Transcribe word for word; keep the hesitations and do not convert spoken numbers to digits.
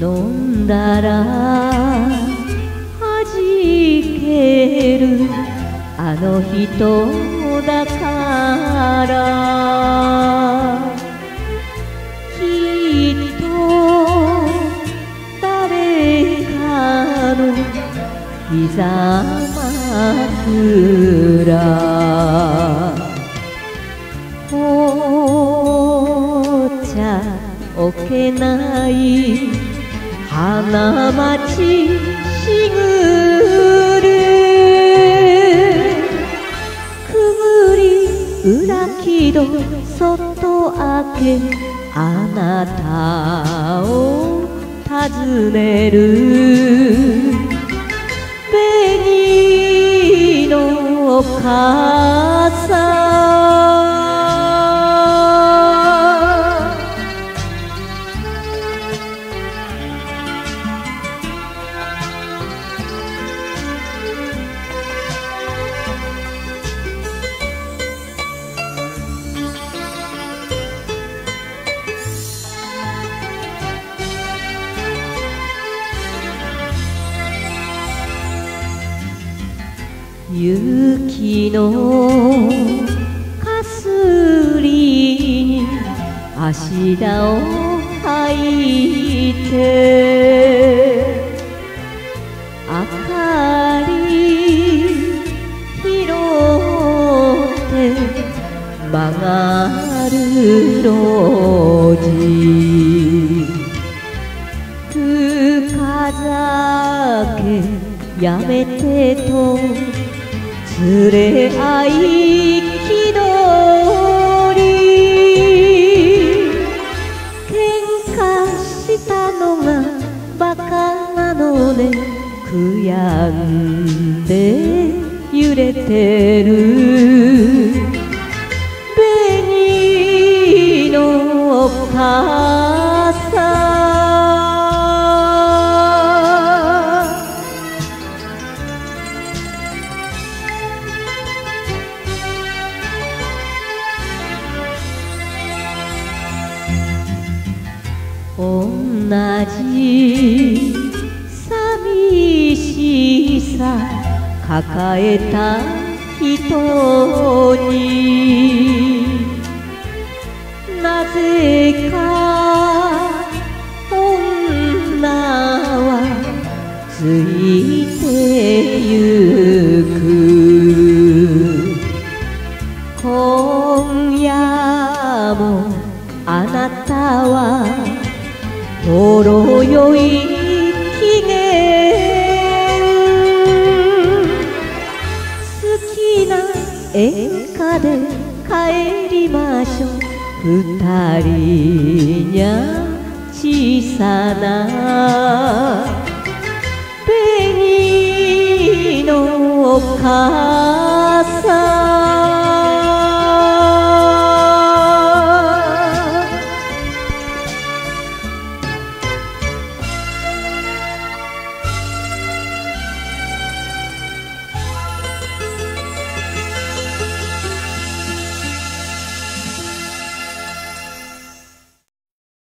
飲んだら弾けるあの人だからきっと誰かの膝枕紅茶置けない花街しぐるくぐり裏木戸そっと開けあなたを訪ねる紅の傘雪のかすりに足田を履いて明かり拾って曲がる路地深酒やめてと連れ合い気取り喧嘩したのがバカなので悔やんで揺れてる紅の傘同じ寂しさ抱えた人になぜか女はついてゆく今夜もあなたはほろ酔い機嫌好きな演歌で帰りましょう二人にゃ小さな紅の傘